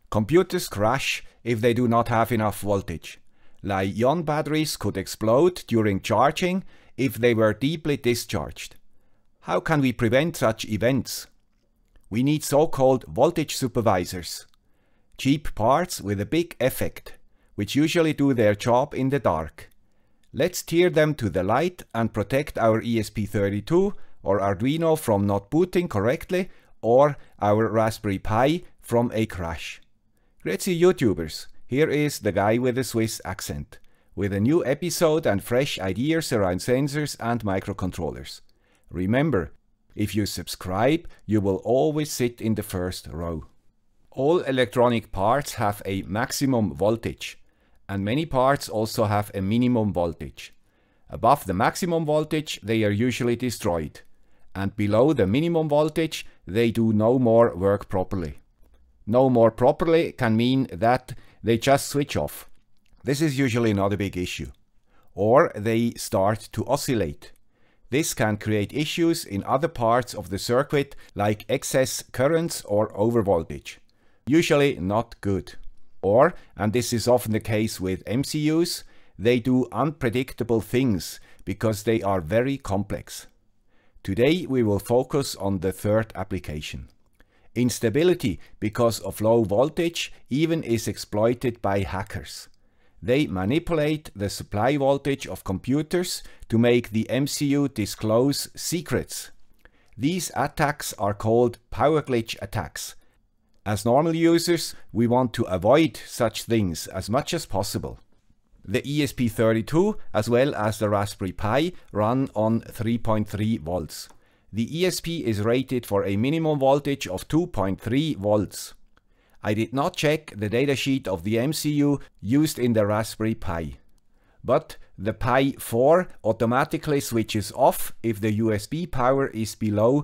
Computers crash if they do not have enough voltage. Li-ion batteries could explode during charging if they were deeply discharged. How can we prevent such events? We need so-called voltage supervisors. Cheap parts with a big effect, which usually do their job in the dark. Let's steer them to the light and protect our ESP32 or Arduino from not booting correctly or our Raspberry Pi from a crash. Grüezi YouTubers, here is the guy with a Swiss accent, with a new episode and fresh ideas around sensors and microcontrollers. Remember, if you subscribe, you will always sit in the first row. All electronic parts have a maximum voltage, and many parts also have a minimum voltage. Above the maximum voltage, they are usually destroyed, and below the minimum voltage, they do no more work properly. No more properly can mean that they just switch off. This is usually not a big issue. Or they start to oscillate. This can create issues in other parts of the circuit like excess currents or overvoltage. Usually not good. Or, and this is often the case with MCUs, they do unpredictable things because they are very complex. Today we will focus on the third application. Instability because of low voltage even is exploited by hackers. They manipulate the supply voltage of computers to make the MCU disclose secrets. These attacks are called power glitch attacks. As normal users, we want to avoid such things as much as possible. The ESP32 as well as the Raspberry Pi run on 3.3 volts. The ESP is rated for a minimum voltage of 2.3 volts. I did not check the datasheet of the MCU used in the Raspberry Pi. But the Pi 4 automatically switches off if the USB power is below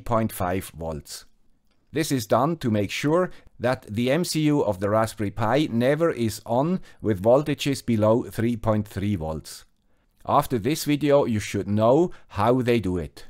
3.5 volts. This is done to make sure that the MCU of the Raspberry Pi never is on with voltages below 3.3 volts. After this video you should know how they do it.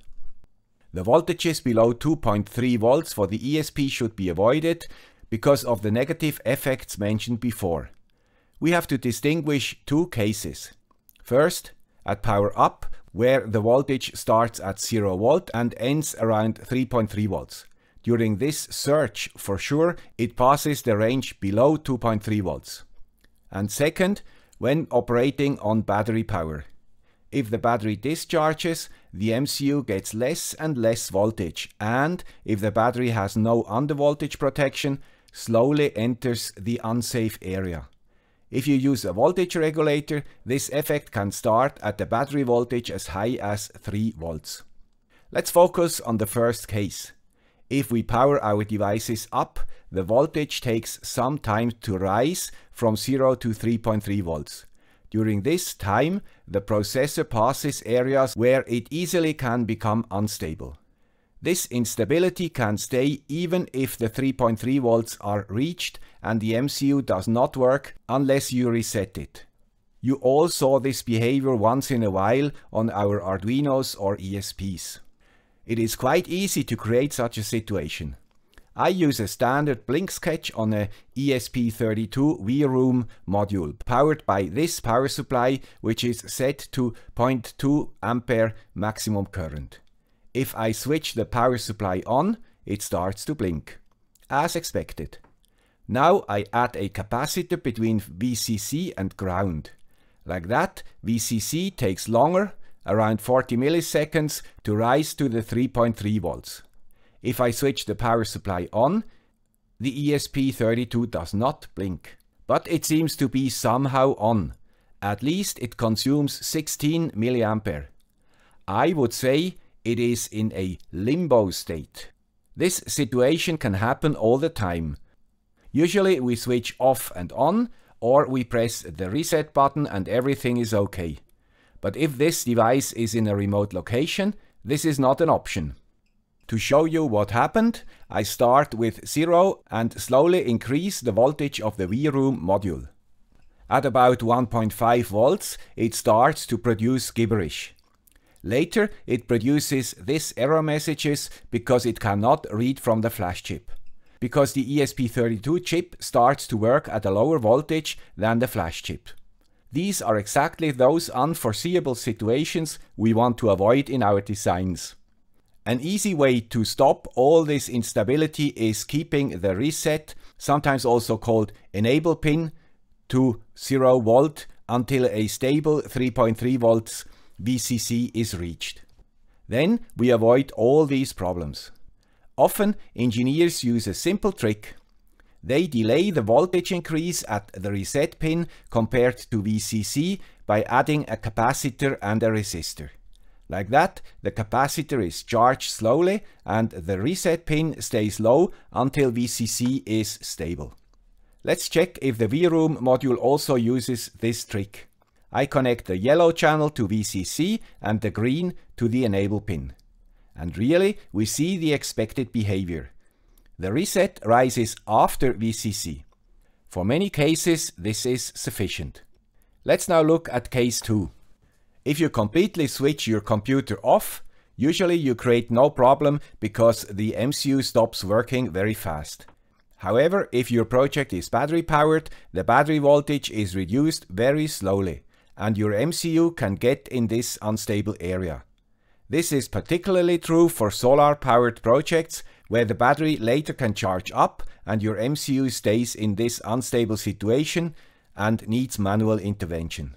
The voltages below 2.3 volts for the ESP should be avoided because of the negative effects mentioned before. We have to distinguish two cases. First, at power up, where the voltage starts at 0 volt and ends around 3.3 volts. During this surge, for sure, it passes the range below 2.3 volts. And second, when operating on battery power. If the battery discharges, the MCU gets less and less voltage, and if the battery has no undervoltage protection, slowly enters the unsafe area. If you use a voltage regulator, this effect can start at the battery voltage as high as 3 volts. Let's focus on the first case. If we power our devices up, the voltage takes some time to rise from 0 to 3.3 volts. During this time, the processor passes areas where it easily can become unstable. This instability can stay even if the 3.3 volts are reached and the MCU does not work unless you reset it. You all saw this behavior once in a while on our Arduinos or ESPs. It is quite easy to create such a situation. I use a standard blink sketch on a ESP32 VRoom module powered by this power supply, which is set to 0.2 ampere maximum current. If I switch the power supply on, it starts to blink, as expected. Now I add a capacitor between VCC and ground. Like that, VCC takes longer, around 40 milliseconds, to rise to the 3.3 volts. If I switch the power supply on, the ESP32 does not blink. But it seems to be somehow on. At least it consumes 16 mA. I would say it is in a limbo state. This situation can happen all the time. Usually we switch off and on, or we press the reset button and everything is okay. But if this device is in a remote location, this is not an option. To show you what happened, I start with 0 and slowly increase the voltage of the VRoom module. At about 1.5 volts, it starts to produce gibberish. Later, it produces these error messages because it cannot read from the flash chip. because the ESP32 chip starts to work at a lower voltage than the flash chip. These are exactly those unforeseeable situations we want to avoid in our designs. An easy way to stop all this instability is keeping the reset, sometimes also called enable pin, to 0 volt until a stable 3.3 volts VCC is reached. Then we avoid all these problems. Often engineers use a simple trick. They delay the voltage increase at the reset pin compared to VCC by adding a capacitor and a resistor. Like that, the capacitor is charged slowly and the reset pin stays low until VCC is stable. Let's check if the VRoom module also uses this trick. I connect the yellow channel to VCC and the green to the enable pin. And really, we see the expected behavior. The reset rises after VCC. For many cases, this is sufficient. Let's now look at case 2. If you completely switch your computer off, usually you create no problem because the MCU stops working very fast. However, if your project is battery powered, the battery voltage is reduced very slowly, and your MCU can get in this unstable area. This is particularly true for solar-powered projects, where the battery later can charge up and your MCU stays in this unstable situation and needs manual intervention.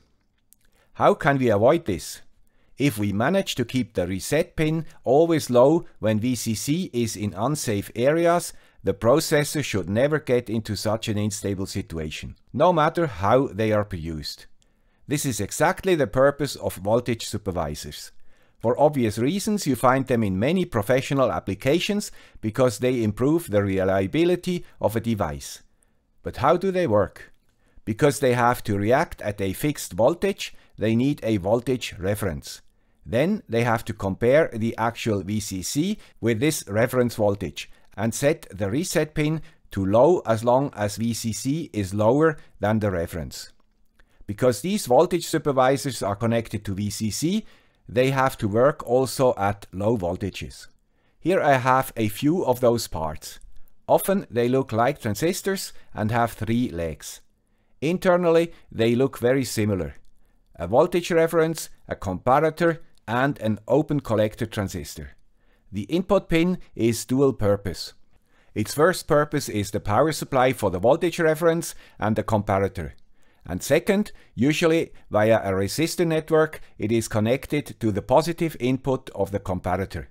How can we avoid this? If we manage to keep the reset pin always low when VCC is in unsafe areas, the processor should never get into such an unstable situation, no matter how they are produced. This is exactly the purpose of voltage supervisors. For obvious reasons, you find them in many professional applications because they improve the reliability of a device. But how do they work? Because they have to react at a fixed voltage, they need a voltage reference. Then they have to compare the actual VCC with this reference voltage and set the reset pin to low as long as VCC is lower than the reference. Because these voltage supervisors are connected to VCC, they have to work also at low voltages. Here I have a few of those parts. Often they look like transistors and have 3 legs. Internally they look very similar. A voltage reference, a comparator and an open collector transistor. The input pin is dual purpose. Its first purpose is the power supply for the voltage reference and the comparator. And second, usually via a resistor network, it is connected to the positive input of the comparator.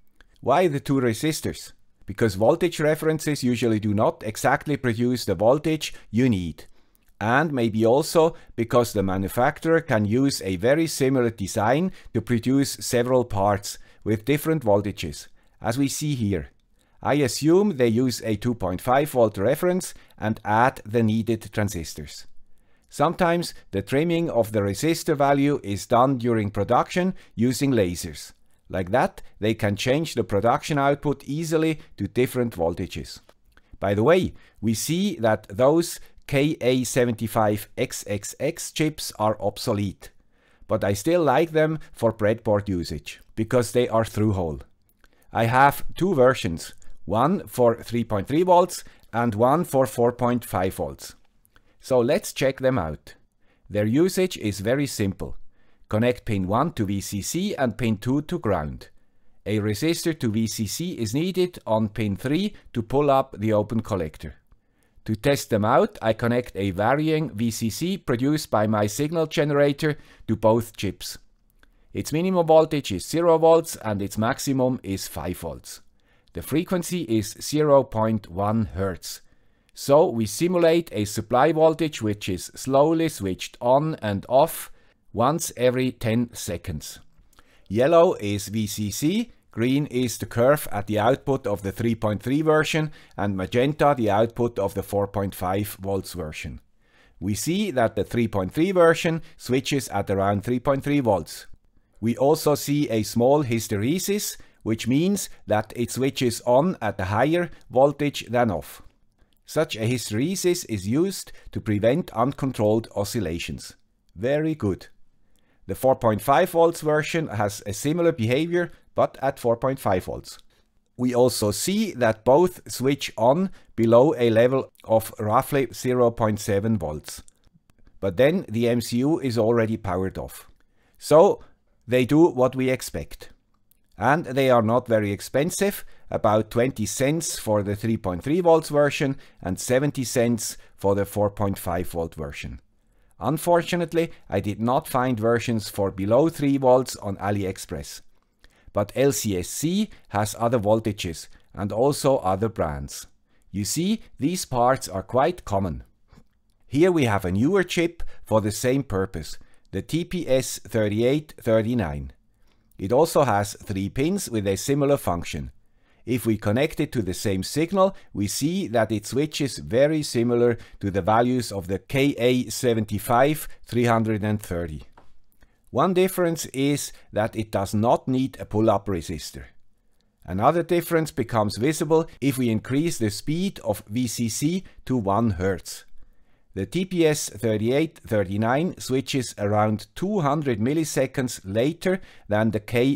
Why the 2 resistors? Because voltage references usually do not exactly produce the voltage you need. And maybe also because the manufacturer can use a very similar design to produce several parts with different voltages, as we see here. I assume they use a 2.5 volt reference and add the needed transistors. Sometimes the trimming of the resistor value is done during production using lasers. Like that, they can change the production output easily to different voltages. By the way, we see that those KA75XXX chips are obsolete, but I still like them for breadboard usage, because they are through-hole. I have 2 versions, one for 3.3 volts and one for 4.5 volts. So let's check them out. Their usage is very simple. Connect pin 1 to VCC and pin 2 to ground. A resistor to VCC is needed on pin 3 to pull up the open collector. To test them out, I connect a varying VCC produced by my signal generator to both chips. Its minimum voltage is 0 volts and its maximum is 5 volts. The frequency is 0.1 Hz. So we simulate a supply voltage which is slowly switched on and off once every 10 seconds. Yellow is VCC, green is the curve at the output of the 3.3 version and magenta the output of the 4.5 volts version. We see that the 3.3 version switches at around 3.3 volts. We also see a small hysteresis, which means that it switches on at a higher voltage than off. Such a hysteresis is used to prevent uncontrolled oscillations. Very good. The 4.5 volts version has a similar behavior, but at 4.5 volts. We also see that both switch on below a level of roughly 0.7 volts. But then the MCU is already powered off. So they do what we expect. And they are not very expensive, about 20 cents for the 3.3 volts version and 70 cents for the 4.5 volt version. Unfortunately, I did not find versions for below 3 volts on AliExpress. But LCSC has other voltages and also other brands. You see, these parts are quite common. Here we have a newer chip for the same purpose, the TPS3839. It also has 3 pins with a similar function. If we connect it to the same signal, we see that it switches very similar to the values of the KA75330. One difference is that it does not need a pull-up resistor. Another difference becomes visible if we increase the speed of VCC to 1 Hz. The TPS3839 switches around 200 milliseconds later than the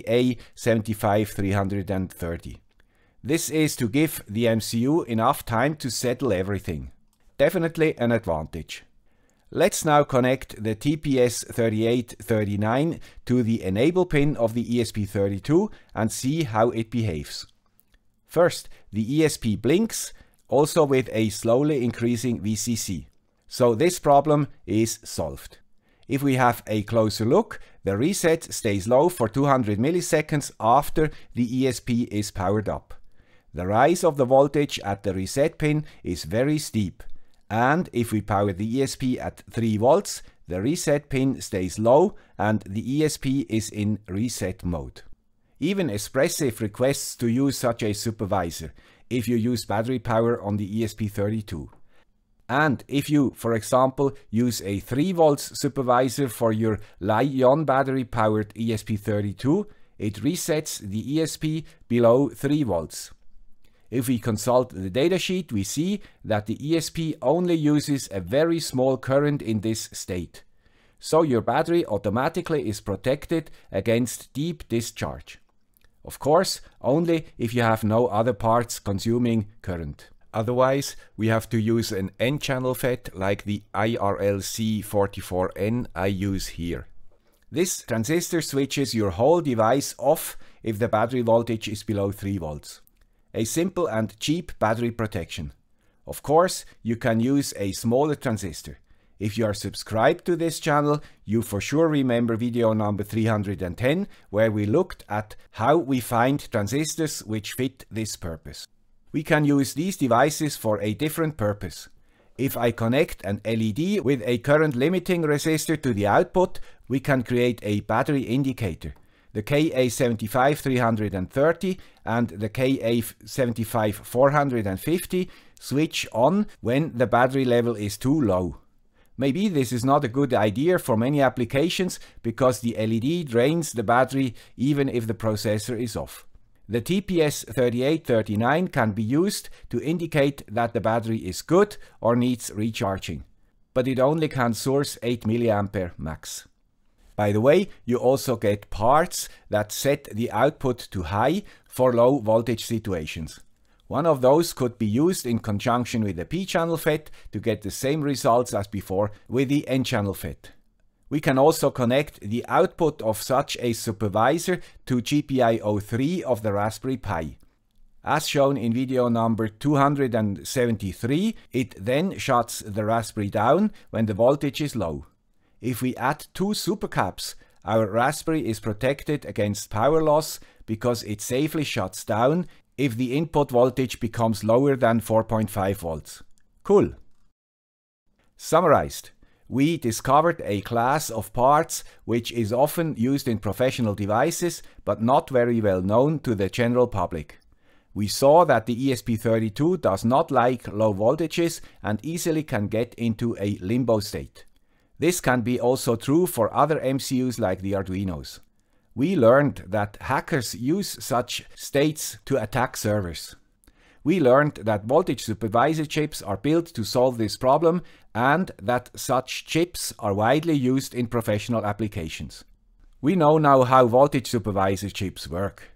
KA75330. This is to give the MCU enough time to settle everything. Definitely an advantage. Let's now connect the TPS3839 to the enable pin of the ESP32 and see how it behaves. First, the ESP blinks, also with a slowly increasing VCC. So this problem is solved. If we have a closer look, the reset stays low for 200 milliseconds after the ESP is powered up. The rise of the voltage at the reset pin is very steep, and if we power the ESP at 3 volts, the reset pin stays low and the ESP is in reset mode. Even Espressif requests to use such a supervisor if you use battery power on the ESP32. And if you, for example, use a 3 volts supervisor for your Li-ion battery powered ESP32, it resets the ESP below 3 volts. If we consult the datasheet, we see that the ESP only uses a very small current in this state. So your battery automatically is protected against deep discharge. Of course, only if you have no other parts consuming current. Otherwise, we have to use an N-channel FET like the IRLC44N I use here. This transistor switches your whole device off if the battery voltage is below 3 volts. A simple and cheap battery protection. Of course, you can use a smaller transistor. If you are subscribed to this channel, you for sure remember video number 310, where we looked at how we find transistors which fit this purpose. We can use these devices for a different purpose. If I connect an LED with a current limiting resistor to the output, we can create a battery indicator. The KA75330 and the KA75450 switch on when the battery level is too low. Maybe this is not a good idea for many applications because the LED drains the battery even if the processor is off. The TPS3839 can be used to indicate that the battery is good or needs recharging, but it only can source 8 mA max. By the way, you also get parts that set the output to high for low voltage situations. One of those could be used in conjunction with the P-channel FET to get the same results as before with the N-channel FET. We can also connect the output of such a supervisor to GPIO 3 of the Raspberry Pi. As shown in video number 273, it then shuts the Raspberry down when the voltage is low. If we add 2 supercaps, our Raspberry is protected against power loss because it safely shuts down if the input voltage becomes lower than 4.5 volts. Cool. Summarized. We discovered a class of parts which is often used in professional devices but not very well known to the general public. We saw that the ESP32 does not like low voltages and easily can get into a limbo state. This can be also true for other MCUs like the Arduinos. We learned that hackers use such states to attack servers. We learned that voltage supervisor chips are built to solve this problem and that such chips are widely used in professional applications. We know now how voltage supervisor chips work.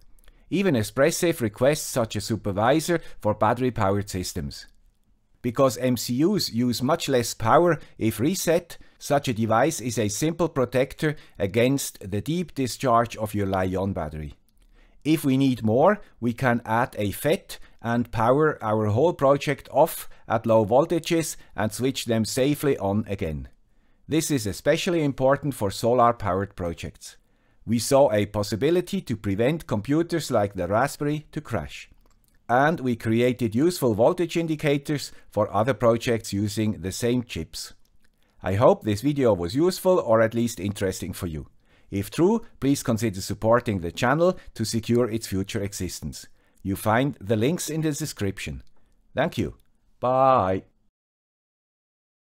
even expressive requests such as Supervisor for battery-powered systems. Because MCUs use much less power if reset, such a device is a simple protector against the deep discharge of your Li-ion battery. If we need more, we can add a FET and power our whole project off at low voltages and switch them safely on again. This is especially important for solar-powered projects. We saw a possibility to prevent computers like the Raspberry to crash. And we created useful voltage indicators for other projects using the same chips. I hope this video was useful or at least interesting for you. If true, please consider supporting the channel to secure its future existence. You find the links in the description. Thank you. Bye.